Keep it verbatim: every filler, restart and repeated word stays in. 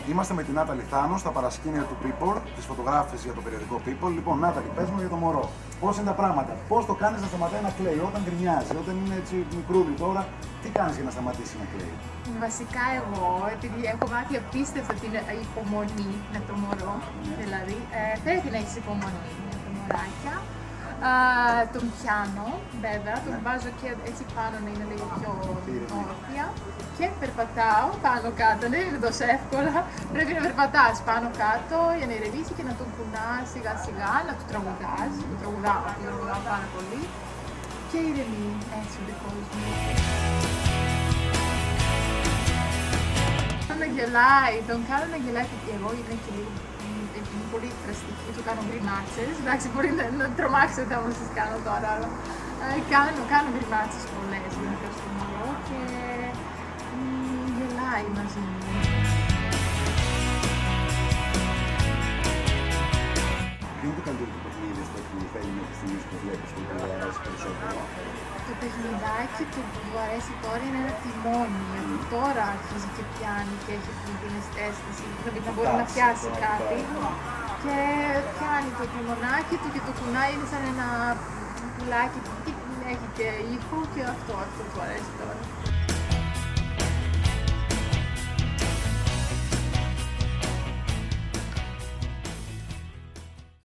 Είμαστε με την Νάταλη Θάνο στα παρασκήνια του People, της φωτογράφησης για το περιοδικό People. Λοιπόν, Νάταλη, πες μου για το μωρό. Πώς είναι τα πράγματα, πώς το κάνεις να σταματάει να κλαίει όταν γκρινιάζει, όταν είναι έτσι μικρούλι τώρα, τι κάνεις για να σταματήσει να κλαίει? Βασικά εγώ, επειδή έχω μάθει απίστευτα την υπομονή με το μωρό, ναι. δηλαδή ε, πρέπει να έχεις υπομονή με τα μωράκια. Uh, τον πιάνω, βέβαια, τον ναι. βάζω και έτσι πάνω να είναι λίγο πιο όρθια και περπατάω πάνω κάτω, δεν είναι τόσο εύκολα, πρέπει να περπατάς πάνω κάτω για να ηρεμήσει και να τον κουνάς σιγά σιγά, να του τραγουδάς, του τραγουδάω, του τραγουδάω πάρα πολύ και ηρεμεί έτσι ο δικός μου. Να γελάει, τον κάνω να γελάει γιατί εγώ είναι και λίγο είναι πολύ δραστική, του κάνω γκριμάτσες. Εντάξει, μπορεί να, να τρομάξετε όμως τις κάνω τώρα, αλλά ε, κάνω, κάνω γκριμάτσες πολλές γενικά στο μωρό και μ, γελάει μαζί μου. Ποιο είναι το καλύτερο του παιχνίδι στο που θέλει μέχρι στιγμής που βλέπεις και που του αρέσει περισσότερο? Το παιχνιδάκι του που του αρέσει τώρα είναι ένα τιμόνι, γιατί τώρα αρχίζει και πιάνει και έχει την αισθέστηση, δηλαδή να μπορεί να πιάσει κάτι. Και πιάνει το τιμονάκι του και το κουνάει, είναι σαν ένα πουλάκι που έχει και ήχο και αυτό, αυτό του αρέσει τώρα.